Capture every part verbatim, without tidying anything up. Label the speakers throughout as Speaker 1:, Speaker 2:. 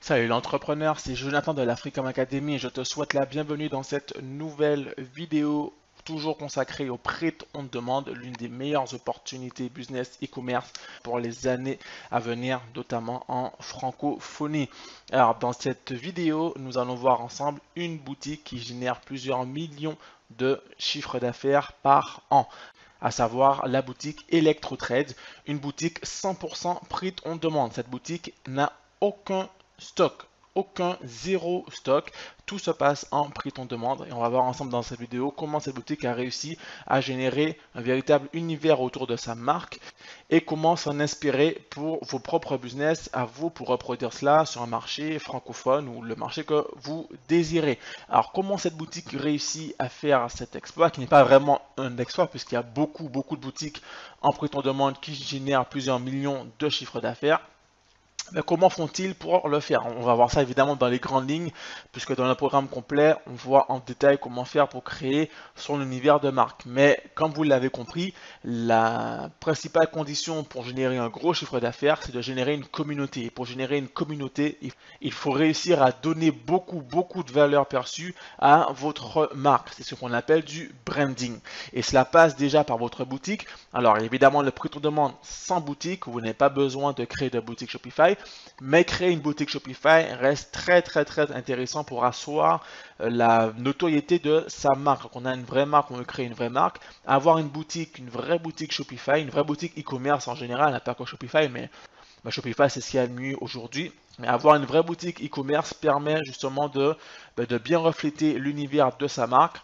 Speaker 1: Salut l'entrepreneur, c'est Jonathan de la Freecom Academy et je te souhaite la bienvenue dans cette nouvelle vidéo toujours consacrée au prêt on demande, l'une des meilleures opportunités business e-commerce pour les années à venir, notamment en francophonie. Alors dans cette vidéo, nous allons voir ensemble une boutique qui génère plusieurs millions de chiffres d'affaires par an, à savoir la boutique ElectroTrade, une boutique cent pour cent print on demande. Cette boutique n'a aucun stock, aucun zéro stock, tout se passe en prix on demande et on va voir ensemble dans cette vidéo comment cette boutique a réussi à générer un véritable univers autour de sa marque et comment s'en inspirer pour vos propres business, à vous pour reproduire cela sur un marché francophone ou le marché que vous désirez. Alors comment cette boutique réussit à faire cet exploit qui n'est pas vraiment un exploit puisqu'il y a beaucoup beaucoup de boutiques en prix on demande qui génèrent plusieurs millions de chiffres d'affaires. Mais comment font-ils pour le faire? On va voir ça évidemment dans les grandes lignes, puisque dans le programme complet, on voit en détail comment faire pour créer son univers de marque. Mais comme vous l'avez compris, la principale condition pour générer un gros chiffre d'affaires, c'est de générer une communauté. Et pour générer une communauté, il faut réussir à donner beaucoup, beaucoup de valeur perçue à votre marque. C'est ce qu'on appelle du branding. Et cela passe déjà par votre boutique. Alors évidemment, le prix on demande sans boutique, vous n'avez pas besoin de créer de boutique Shopify. Mais créer une boutique Shopify reste très très très intéressant pour asseoir la notoriété de sa marque. Donc on a une vraie marque, on veut créer une vraie marque. Avoir une boutique, une vraie boutique Shopify, une vraie boutique e-commerce en général, pas que Shopify, mais bah, Shopify c'est ce qu'il y a de mieux aujourd'hui. Mais avoir une vraie boutique e-commerce permet justement de, bah, de bien refléter l'univers de sa marque.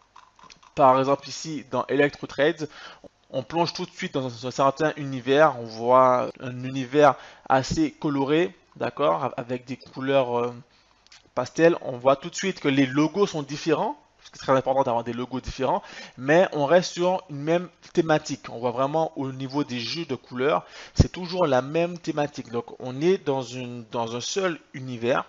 Speaker 1: Par exemple ici dans ElectroTrade, on plonge tout de suite dans un certain univers, on voit un univers assez coloré, d'accord, avec des couleurs euh, pastel. On voit tout de suite que les logos sont différents, parce que c'est très important d'avoir des logos différents, mais on reste sur une même thématique. On voit vraiment au niveau des jeux de couleurs, c'est toujours la même thématique. Donc on est dans, une, dans un seul univers.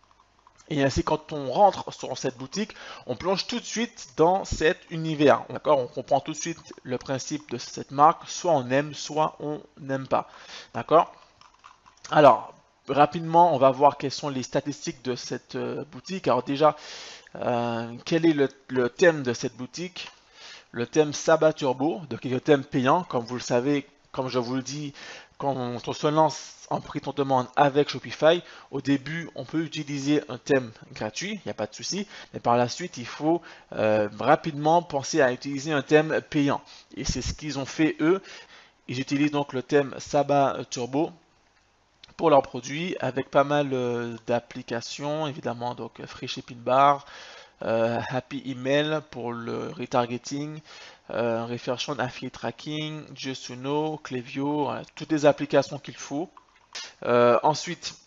Speaker 1: Et ainsi, quand on rentre sur cette boutique, on plonge tout de suite dans cet univers. D'accord? On comprend tout de suite le principe de cette marque. Soit on aime, soit on n'aime pas. D'accord? Alors, rapidement, on va voir quelles sont les statistiques de cette euh, boutique. Alors déjà, euh, quel est le, le thème de cette boutique? Le thème Sabbat Turbo, donc le thème payant, comme vous le savez, comme je vous le dis, quand on se lance en prix on demande avec Shopify, au début on peut utiliser un thème gratuit, il n'y a pas de souci, mais par la suite il faut euh, rapidement penser à utiliser un thème payant. Et c'est ce qu'ils ont fait eux. Ils utilisent donc le thème Sabbat Turbo pour leurs produits avec pas mal euh, d'applications, évidemment, donc Free Shipping Bar, euh, Happy Email pour le retargeting, euh, Refersion Affiliate Tracking, Justuno, Klaviyo, voilà, toutes les applications qu'il faut. Euh, ensuite,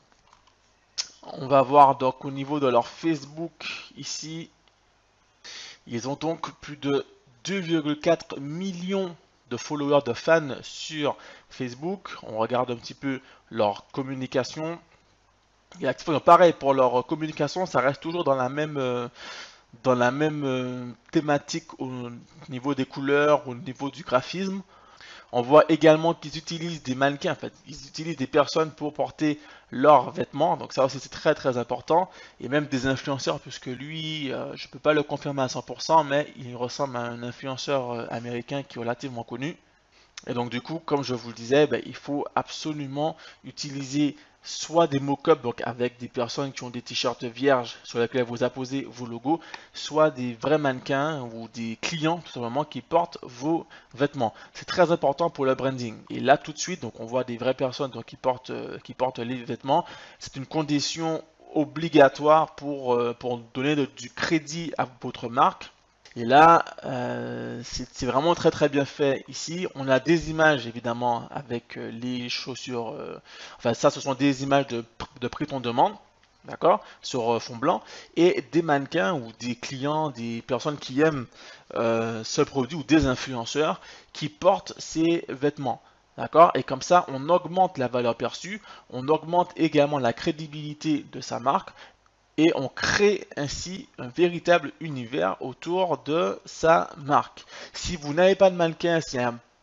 Speaker 1: on va voir donc au niveau de leur Facebook ici, ils ont donc plus de deux virgule quatre millions de followers, de fans sur Facebook. On regarde un petit peu leur communication. Et pareil, pour leur communication, ça reste toujours dans la même, euh, dans la même euh, thématique au niveau des couleurs, au niveau du graphisme. On voit également qu'ils utilisent des mannequins, en fait, ils utilisent des personnes pour porter leurs vêtements, donc ça aussi c'est très très important, et même des influenceurs, puisque lui, euh, je ne peux pas le confirmer à cent pour cent, mais il ressemble à un influenceur euh, américain qui est relativement connu. Et donc du coup, comme je vous le disais, ben, il faut absolument utiliser soit des mock-ups, donc avec des personnes qui ont des t-shirts vierges sur lesquels vous apposez vos logos, soit des vrais mannequins ou des clients tout simplement qui portent vos vêtements. C'est très important pour le branding. Et là tout de suite, donc on voit des vraies personnes donc, qui, portent, euh, qui portent les vêtements. C'est une condition obligatoire pour, euh, pour donner de, du crédit à votre marque. Et là, euh, c'est vraiment très très bien fait ici. On a des images évidemment avec euh, les chaussures. Euh, enfin, ça, ce sont des images de, de prix on demande, d'accord, sur euh, fond blanc, et des mannequins ou des clients, des personnes qui aiment euh, ce produit ou des influenceurs qui portent ces vêtements. D'accord? Et comme ça, on augmente la valeur perçue, on augmente également la crédibilité de sa marque et on crée ainsi un véritable univers autour de sa marque. Si vous n'avez pas de mannequin, s'il y a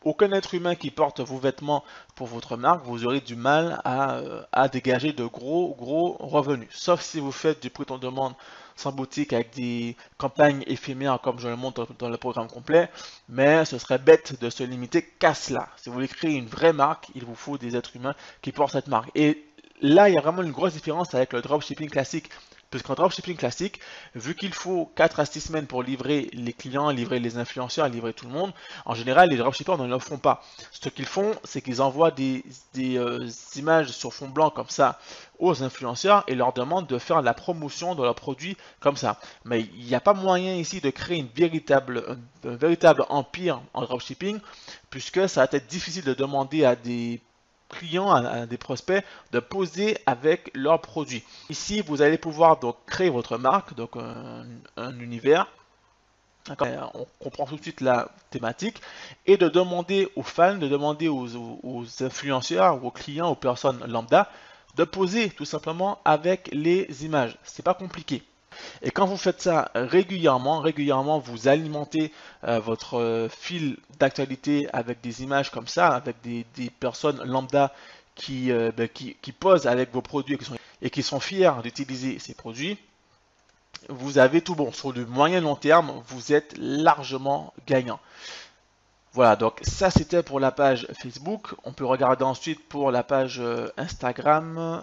Speaker 1: aucun être humain qui porte vos vêtements pour votre marque, vous aurez du mal à, euh, à dégager de gros gros revenus. Sauf si vous faites du prix on demande sans boutique avec des campagnes éphémères comme je le montre dans le programme complet, mais ce serait bête de se limiter qu'à cela. Si vous voulez créer une vraie marque, il vous faut des êtres humains qui portent cette marque. Et là, il y a vraiment une grosse différence avec le dropshipping classique. Puisqu'en dropshipping classique, vu qu'il faut quatre à six semaines pour livrer les clients, livrer les influenceurs, livrer tout le monde, en général, les dropshippers ne le font pas. Ce qu'ils font, c'est qu'ils envoient des, des euh, images sur fond blanc comme ça aux influenceurs et leur demandent de faire la promotion de leurs produits comme ça. Mais il n'y a pas moyen ici de créer une véritable, un, un véritable empire en dropshipping, puisque ça va être difficile de demander à des clients, à, à des prospects de poser avec leurs produits. Ici, vous allez pouvoir donc créer votre marque, donc un, un univers. On comprend tout de suite la thématique et de demander aux fans, de demander aux, aux, aux influenceurs, aux clients, aux personnes lambda de poser tout simplement avec les images. C'est pas compliqué. Et quand vous faites ça régulièrement, régulièrement vous alimentez euh, votre euh, fil d'actualité avec des images comme ça, avec des, des personnes lambda qui, euh, ben, qui, qui posent avec vos produits et qui sont, et qui sont fiers d'utiliser ces produits, vous avez tout bon. Sur le moyen long terme, vous êtes largement gagnant. Voilà, donc ça c'était pour la page Facebook. On peut regarder ensuite pour la page euh, Instagram.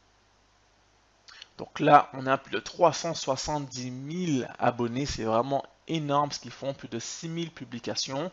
Speaker 1: Donc là, on a plus de trois cent soixante-dix mille abonnés. C'est vraiment énorme ce qu'ils font, plus de six mille publications.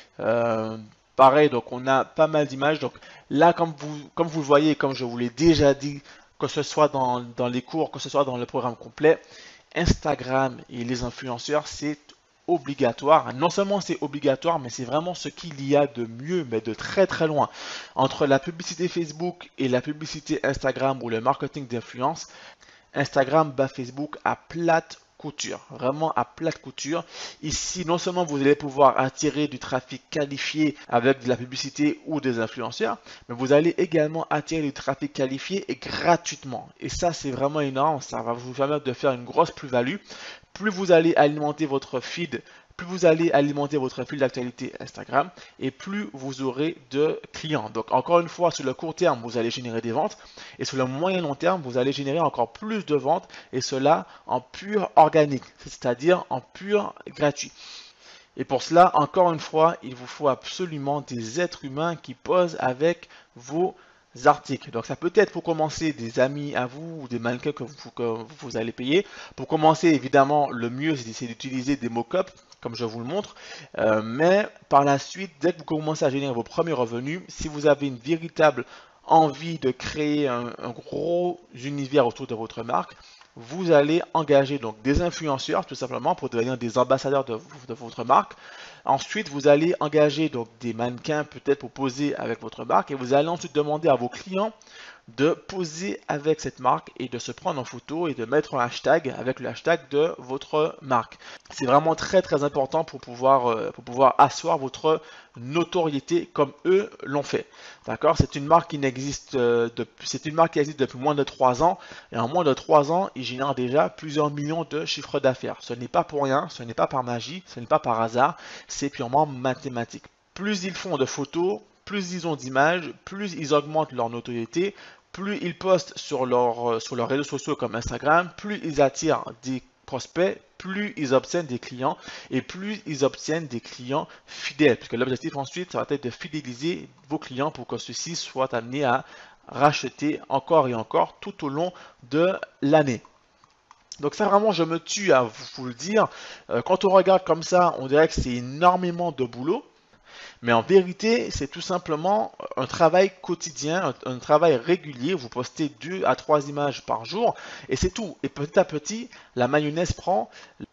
Speaker 1: Euh, pareil, donc on a pas mal d'images. Donc là, comme vous, comme vous le voyez, comme je vous l'ai déjà dit, que ce soit dans, dans les cours, que ce soit dans le programme complet, Instagram et les influenceurs, c'est obligatoire. Non seulement c'est obligatoire, mais c'est vraiment ce qu'il y a de mieux, mais de très très loin. Entre la publicité Facebook et la publicité Instagram ou le marketing d'influence, Instagram bat Facebook à plate couture, vraiment à plate couture. Ici, non seulement vous allez pouvoir attirer du trafic qualifié avec de la publicité ou des influenceurs, mais vous allez également attirer du trafic qualifié et gratuitement. Et ça, c'est vraiment énorme. Ça va vous permettre de faire une grosse plus-value. Plus vous allez alimenter votre feed, plus vous allez alimenter votre fil d'actualité Instagram et plus vous aurez de clients. Donc encore une fois, sur le court terme, vous allez générer des ventes et sur le moyen long terme, vous allez générer encore plus de ventes et cela en pur organique, c'est-à-dire en pur gratuit. Et pour cela, encore une fois, il vous faut absolument des êtres humains qui posent avec vos articles. Donc ça peut être pour commencer des amis à vous ou des mannequins que vous, que vous allez payer. Pour commencer, évidemment, le mieux c'est d'utiliser des mock-ups comme je vous le montre, euh, mais par la suite, dès que vous commencez à générer vos premiers revenus, si vous avez une véritable envie de créer un, un gros univers autour de votre marque, vous allez engager donc des influenceurs tout simplement pour devenir des ambassadeurs de, de votre marque. Ensuite, vous allez engager donc des mannequins peut-être pour poser avec votre marque et vous allez ensuite demander à vos clients de poser avec cette marque et de se prendre en photo et de mettre un hashtag avec le hashtag de votre marque. C'est vraiment très très important pour pouvoir, euh, pour pouvoir asseoir votre notoriété comme eux l'ont fait. D'accord? C'est une marque qui n'existe euh, depuis, c'est une marque qui existe depuis moins de trois ans et en moins de trois ans, ils génèrent déjà plusieurs millions de chiffres d'affaires. Ce n'est pas pour rien, ce n'est pas par magie, ce n'est pas par hasard, c'est purement mathématique. Plus ils font de photos, plus ils ont d'images, plus ils augmentent leur notoriété, plus ils postent sur, leur, sur leurs réseaux sociaux comme Instagram, plus ils attirent des prospects, plus ils obtiennent des clients et plus ils obtiennent des clients fidèles. Puisque l'objectif ensuite, ça va être de fidéliser vos clients pour que ceux-ci soient amenés à racheter encore et encore tout au long de l'année. Donc ça vraiment, je me tue à vous le dire. Quand on regarde comme ça, on dirait que c'est énormément de boulot. Mais en vérité, c'est tout simplement un travail quotidien, un, un travail régulier. Vous postez deux à trois images par jour et c'est tout. Et petit à petit, la mayonnaise prend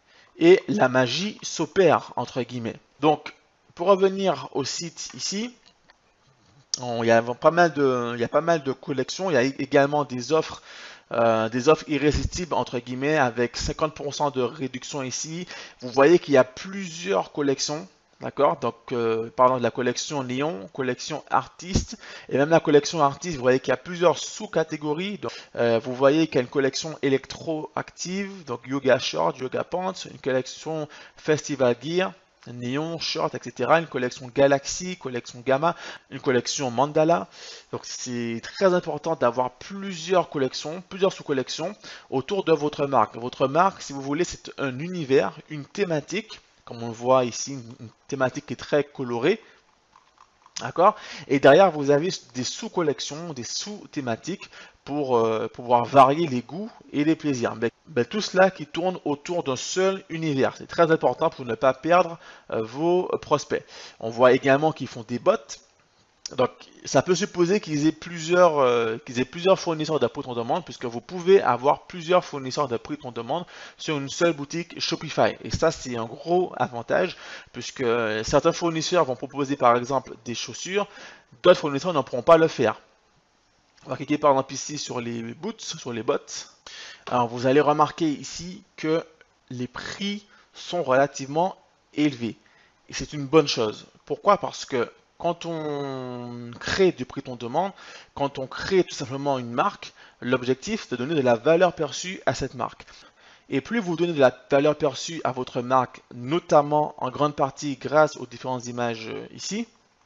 Speaker 1: et la magie s'opère, entre guillemets. Donc, pour revenir au site ici, on, il, y a pas mal de, il y a pas mal de collections. Il y a également des offres. Euh, des offres irrésistibles entre guillemets avec cinquante pour cent de réduction ici. Vous voyez qu'il y a plusieurs collections. D'accord, donc euh, parlons de la collection Léon, collection artiste, et même la collection artiste, vous voyez qu'il y a plusieurs sous-catégories. Euh, vous voyez qu'il y a une collection électro-active, donc yoga short, yoga pants, une collection festival gear, néon, short, et cetera. Une collection Galaxy, collection Gamma, une collection Mandala. Donc c'est très important d'avoir plusieurs collections, plusieurs sous-collections autour de votre marque. Votre marque, si vous voulez, c'est un univers, une thématique, comme on le voit ici, une thématique qui est très colorée. D'accord? Et derrière, vous avez des sous-collections, des sous-thématiques pour euh, pouvoir varier les goûts et les plaisirs. Ben, ben, tout cela qui tourne autour d'un seul univers. C'est très important pour ne pas perdre euh, vos prospects. On voit également qu'ils font des bots. Donc, ça peut supposer qu'ils aient plusieurs, euh, qu'ils aient plusieurs fournisseurs de prix de demande, puisque vous pouvez avoir plusieurs fournisseurs de prix de demande sur une seule boutique Shopify. Et ça, c'est un gros avantage, puisque certains fournisseurs vont proposer par exemple des chaussures, d'autres fournisseurs ne pourront pas le faire. On va cliquer par exemple ici sur les boots, sur les bots. Alors, vous allez remarquer ici que les prix sont relativement élevés. Et c'est une bonne chose. Pourquoi? Parce que quand on crée du prix de demande, quand on crée tout simplement une marque, l'objectif c'est de donner de la valeur perçue à cette marque. Et plus vous donnez de la valeur perçue à votre marque, notamment en grande partie grâce aux différentes images ici,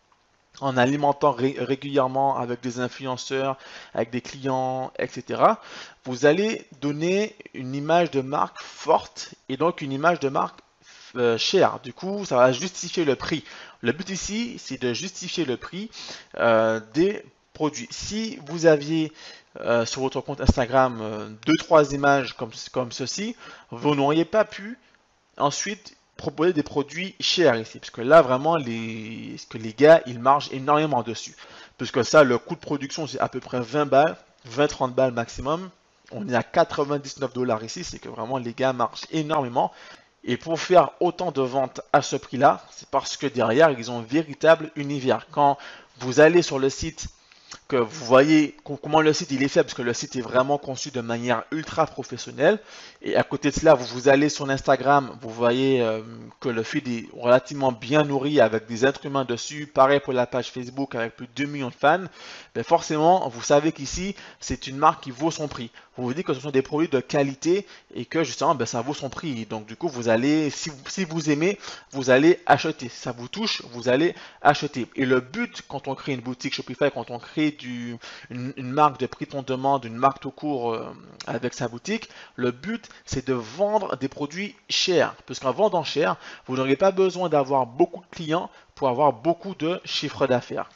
Speaker 1: en alimentant ré régulièrement avec des influenceurs, avec des clients, et cetera, vous allez donner une image de marque forte et donc une image de marque Euh, cher. Du coup, ça va justifier le prix. Le but ici, c'est de justifier le prix euh, des produits. Si vous aviez euh, sur votre compte Instagram euh, deux trois images comme, comme ceci, vous n'auriez pas pu ensuite proposer des produits chers ici. Parce que là, vraiment, les, que les gars, ils margent énormément dessus. Parce que ça, le coût de production, c'est à peu près vingt balles, vingt trente balles maximum. On est à quatre-vingt-dix-neuf dollars ici. C'est que vraiment, les gars margent énormément. Et pour faire autant de ventes à ce prix-là, c'est parce que derrière, ils ont un véritable univers. Quand vous allez sur le site, que vous voyez comment le site il est fait, parce que le site est vraiment conçu de manière ultra professionnelle. Et à côté de cela, vous, vous allez sur Instagram, vous voyez euh, que le feed est relativement bien nourri avec des êtres humains dessus. Pareil pour la page Facebook avec plus de deux millions de fans. Ben forcément, vous savez qu'ici, c'est une marque qui vaut son prix. Vous vous dites que ce sont des produits de qualité et que justement, ben, ça vaut son prix. Donc du coup, vous allez, si vous, si vous aimez, vous allez acheter. Si ça vous touche, vous allez acheter. Et le but, quand on crée une boutique Shopify, quand on crée du, une, une marque de prix de demande, une marque tout court euh, avec sa boutique, le but, c'est de vendre des produits chers. Parce qu'en vendant cher, vous n'aurez pas besoin d'avoir beaucoup de clients pour avoir beaucoup de chiffre d'affaires.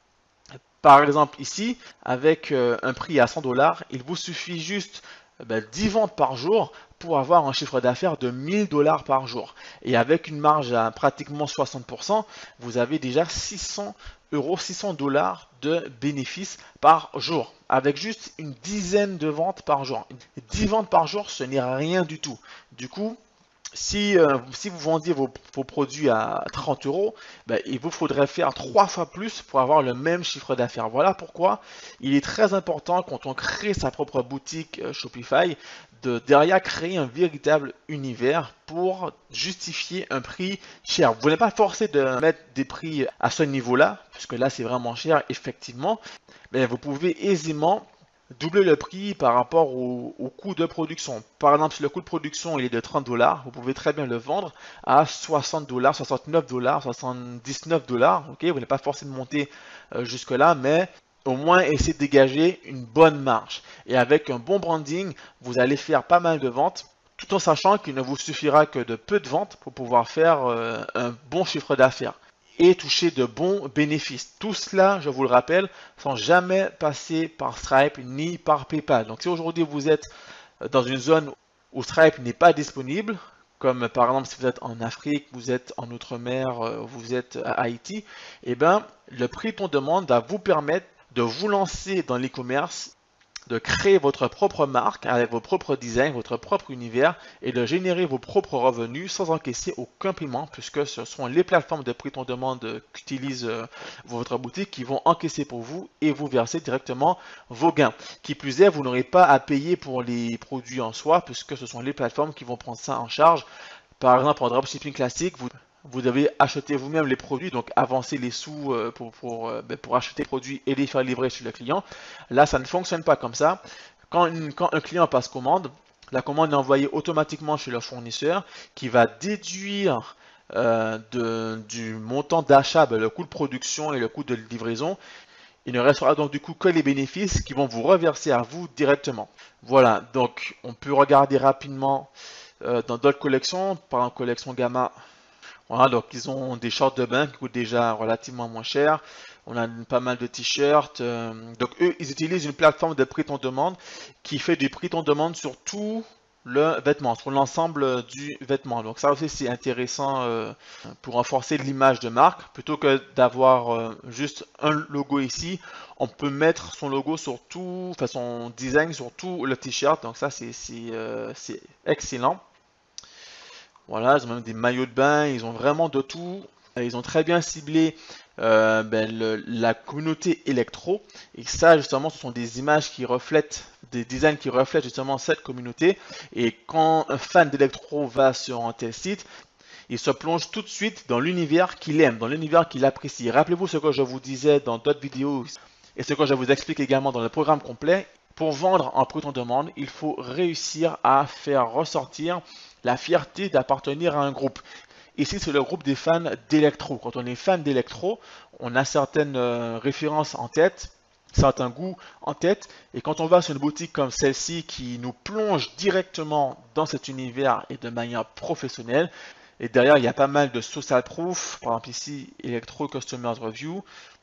Speaker 1: Par exemple ici, avec euh, un prix à cent dollars, il vous suffit juste euh, ben, dix ventes par jour pour avoir un chiffre d'affaires de mille dollars par jour. Et avec une marge à pratiquement soixante pour cent, vous avez déjà six cents euros, six cents dollars de bénéfices par jour. Avec juste une dizaine de ventes par jour. dix ventes par jour, ce n'est rien du tout. Du coup, Si, euh, si vous vendiez vos, vos produits à trente euros, ben, il vous faudrait faire trois fois plus pour avoir le même chiffre d'affaires. Voilà pourquoi il est très important quand on crée sa propre boutique euh, Shopify de derrière créer un véritable univers pour justifier un prix cher. Vous n'êtes pas forcé de mettre des prix à ce niveau-là, puisque là c'est vraiment cher effectivement, mais vous pouvez aisément doubler le prix par rapport au, au coût de production. Par exemple, si le coût de production il est de trente dollars, vous pouvez très bien le vendre à soixante dollars, soixante-neuf dollars, soixante-dix-neuf dollars. Ok, vous n'allez pas forcément monter euh, jusque-là, mais au moins essayer de dégager une bonne marge. Et avec un bon branding, vous allez faire pas mal de ventes, tout en sachant qu'il ne vous suffira que de peu de ventes pour pouvoir faire euh, un bon chiffre d'affaires et toucher de bons bénéfices. Tout cela, je vous le rappelle, sans jamais passer par Stripe ni par PayPal. Donc si aujourd'hui vous êtes dans une zone où Stripe n'est pas disponible, comme par exemple si vous êtes en Afrique, vous êtes en Outre-mer, vous êtes à Haïti, eh bien le prix qu'on demande va vous permettre de vous lancer dans l'e-commerce, de créer votre propre marque avec vos propres designs, votre propre univers et de générer vos propres revenus sans encaisser aucun paiement puisque ce sont les plateformes de prix de demande qu'utilise votre boutique qui vont encaisser pour vous et vous verser directement vos gains. Qui plus est, vous n'aurez pas à payer pour les produits en soi puisque ce sont les plateformes qui vont prendre ça en charge. Par exemple, en dropshipping classique, vous Vous devez acheter vous-même les produits, donc avancer les sous pour, pour, pour acheter les produits et les faire livrer chez le client. Là, ça ne fonctionne pas comme ça. Quand, une, quand un client passe commande, la commande est envoyée automatiquement chez le fournisseur qui va déduire euh, de, du montant d'achat, ben, le coût de production et le coût de livraison. Il ne restera donc du coup que les bénéfices qui vont vous reverser à vous directement. Voilà, donc on peut regarder rapidement euh, dans d'autres collections, par exemple collection Gamma. Voilà, donc ils ont des shorts de bain qui coûtent déjà relativement moins cher. On a pas mal de t-shirts. Euh, donc eux, ils utilisent une plateforme de prix en demande qui fait du prix en demande sur tout le vêtement, sur l'ensemble du vêtement. Donc ça aussi c'est intéressant euh, pour renforcer l'image de marque. Plutôt que d'avoir euh, juste un logo ici, on peut mettre son logo sur tout, enfin son design sur tout le t-shirt. Donc ça c'est euh, excellent. Voilà, ils ont même des maillots de bain, ils ont vraiment de tout. Ils ont très bien ciblé euh, ben, le, la communauté électro. Et ça, justement, ce sont des images qui reflètent, des designs qui reflètent justement cette communauté. Et quand un fan d'électro va sur un tel site, il se plonge tout de suite dans l'univers qu'il aime, dans l'univers qu'il apprécie. Rappelez-vous ce que je vous disais dans d'autres vidéos et ce que je vous explique également dans le programme complet. Pour vendre en prix en demande, il faut réussir à faire ressortir la fierté d'appartenir à un groupe. Ici, c'est le groupe des fans d'électro. Quand on est fan d'électro, on a certaines euh, références en tête, certains goûts en tête. Et quand on va sur une boutique comme celle-ci qui nous plonge directement dans cet univers et de manière professionnelle, et derrière, il y a pas mal de social proof. Par exemple, ici, Electro Customers Review.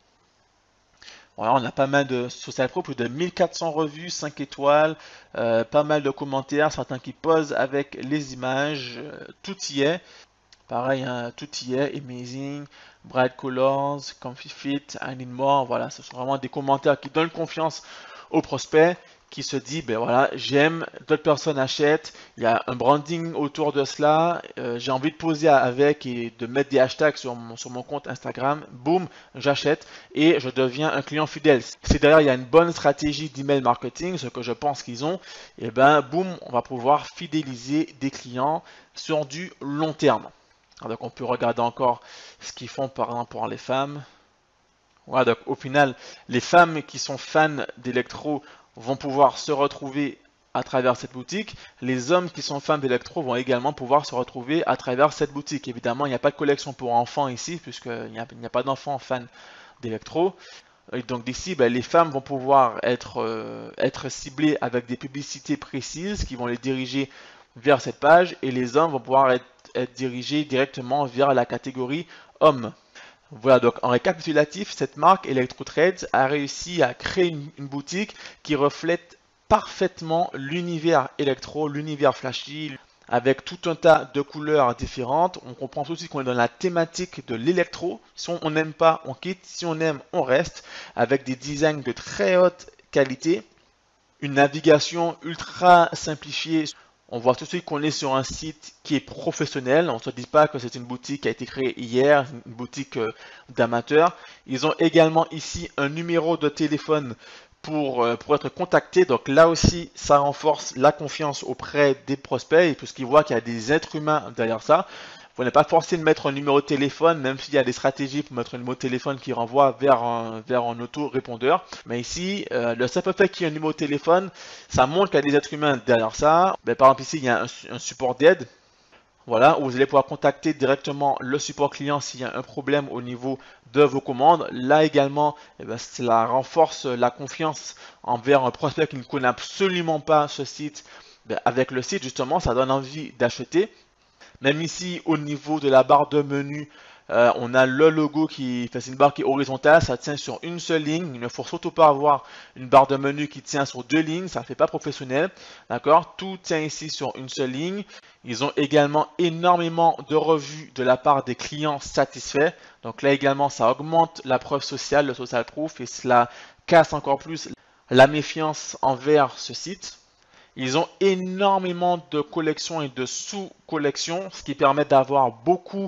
Speaker 1: Voilà, on a pas mal de social proof, plus de mille quatre cents revues, cinq étoiles, euh, pas mal de commentaires, certains qui posent avec les images, euh, tout y est. Pareil, hein, tout y est, amazing, bright colors, comfy fit, I need more. Voilà, ce sont vraiment des commentaires qui donnent confiance aux prospects, qui se dit, ben voilà, j'aime, d'autres personnes achètent, il y a un branding autour de cela, euh, j'ai envie de poser avec et de mettre des hashtags sur mon, sur mon compte Instagram, boum, j'achète et je deviens un client fidèle. Si derrière il y a une bonne stratégie d'email marketing, ce que je pense qu'ils ont, et ben boum, on va pouvoir fidéliser des clients sur du long terme. Alors, donc on peut regarder encore ce qu'ils font par exemple pour les femmes. Voilà, donc au final, les femmes qui sont fans d'électro vont pouvoir se retrouver à travers cette boutique. Les hommes qui sont fans d'électro vont également pouvoir se retrouver à travers cette boutique. Évidemment, il n'y a pas de collection pour enfants ici, puisqu'il n'y a, a pas d'enfants fans d'électro. Et donc d'ici, ben, les femmes vont pouvoir être, euh, être ciblées avec des publicités précises qui vont les diriger vers cette page, et les hommes vont pouvoir être, être dirigés directement vers la catégorie hommes. Voilà, donc en récapitulatif, cette marque ElectroTrades a réussi à créer une, une boutique qui reflète parfaitement l'univers électro, l'univers flashy, avec tout un tas de couleurs différentes. On comprend aussi qu'on est dans la thématique de l'électro. Si on n'aime pas, on quitte. Si on aime, on reste. Avec des designs de très haute qualité, une navigation ultra simplifiée. On voit tout de suite qu'on est sur un site qui est professionnel. On ne se dit pas que c'est une boutique qui a été créée hier, une boutique euh, d'amateurs. Ils ont également ici un numéro de téléphone pour, euh, pour être contacté. Donc là aussi, ça renforce la confiance auprès des prospects, puisqu'ils voient qu'il y a des êtres humains derrière ça. Vous n'êtes pas forcé de mettre un numéro de téléphone, même s'il y a des stratégies pour mettre un numéro de téléphone qui renvoie vers un, vers un auto-répondeur. Mais ici, euh, le simple fait qu'il y ait un numéro de téléphone, ça montre qu'il y a des êtres humains derrière ça. Ben, par exemple, ici, il y a un, un support d'aide. Voilà, où vous allez pouvoir contacter directement le support client s'il y a un problème au niveau de vos commandes. Là également, eh ben, cela renforce la confiance envers un prospect qui ne connaît absolument pas ce site. Ben, avec le site, justement, ça donne envie d'acheter. Même ici, au niveau de la barre de menu, euh, on a le logo qui fait une barre qui est horizontale, ça tient sur une seule ligne. Il ne faut surtout pas avoir une barre de menu qui tient sur deux lignes, ça ne fait pas professionnel. D'accord? Tout tient ici sur une seule ligne. Ils ont également énormément de revues de la part des clients satisfaits. Donc là également, ça augmente la preuve sociale, le social proof, et cela casse encore plus la méfiance envers ce site. Ils ont énormément de collections et de sous-collections, ce qui permet d'avoir beaucoup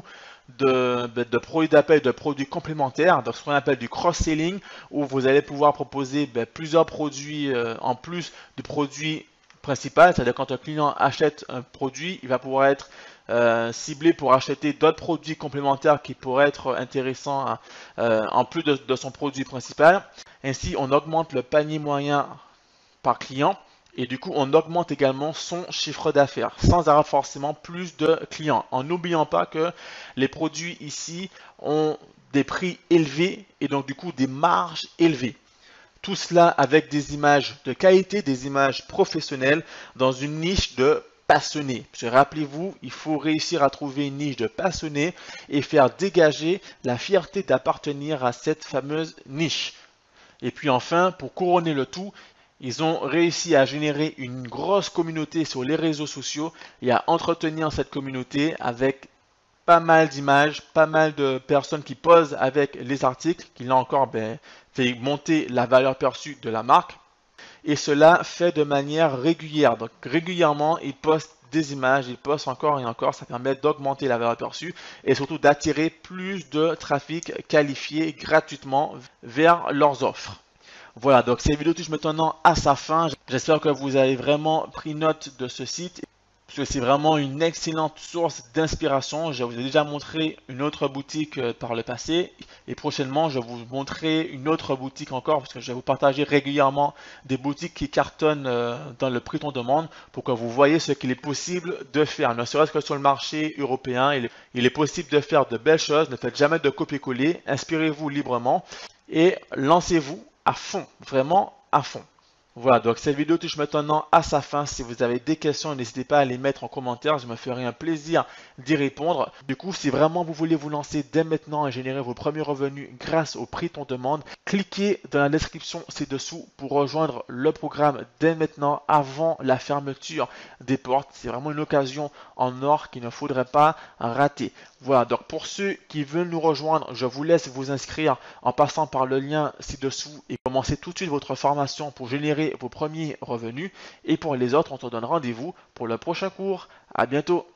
Speaker 1: de, de produits d'appel, de produits complémentaires, donc ce qu'on appelle du cross-selling, où vous allez pouvoir proposer ben, plusieurs produits euh, en plus du produit principal, c'est-à-dire quand un client achète un produit, il va pouvoir être euh, ciblé pour acheter d'autres produits complémentaires qui pourraient être intéressants hein, euh, en plus de, de son produit principal. Ainsi, on augmente le panier moyen par client. Et du coup, on augmente également son chiffre d'affaires sans avoir forcément plus de clients. En n'oubliant pas que les produits ici ont des prix élevés et donc du coup des marges élevées. Tout cela avec des images de qualité, des images professionnelles dans une niche de passionnés. Rappelez-vous, il faut réussir à trouver une niche de passionnés et faire dégager la fierté d'appartenir à cette fameuse niche. Et puis enfin, pour couronner le tout, ils ont réussi à générer une grosse communauté sur les réseaux sociaux et à entretenir cette communauté avec pas mal d'images, pas mal de personnes qui posent avec les articles, qui là encore ben, fait monter la valeur perçue de la marque. Et cela fait de manière régulière. Donc régulièrement, ils postent des images, ils postent encore et encore. Ça permet d'augmenter la valeur perçue et surtout d'attirer plus de trafic qualifié gratuitement vers leurs offres. Voilà, donc cette vidéo touche maintenant à sa fin. J'espère que vous avez vraiment pris note de ce site. Parce que c'est vraiment une excellente source d'inspiration. Je vous ai déjà montré une autre boutique par le passé et prochainement je vais vous montrer une autre boutique encore parce que je vais vous partager régulièrement des boutiques qui cartonnent dans le prix qu'on demande pour que vous voyez ce qu'il est possible de faire. Ne serait-ce que sur le marché européen, il est, il est possible de faire de belles choses. Ne faites jamais de copier-coller, inspirez-vous librement et lancez-vous à fond, vraiment à fond. Voilà, donc cette vidéo touche maintenant à sa fin. Si vous avez des questions, n'hésitez pas à les mettre en commentaire. Je me ferai un plaisir d'y répondre. Du coup, si vraiment vous voulez vous lancer dès maintenant et générer vos premiers revenus grâce au prix qu'on demande, cliquez dans la description ci-dessous pour rejoindre le programme dès maintenant avant la fermeture des portes. C'est vraiment une occasion en or qu'il ne faudrait pas rater. Voilà, donc pour ceux qui veulent nous rejoindre, je vous laisse vous inscrire en passant par le lien ci-dessous et commencer tout de suite votre formation pour générer vos premiers revenus. Et pour les autres, on se donne rendez-vous pour le prochain cours. À bientôt.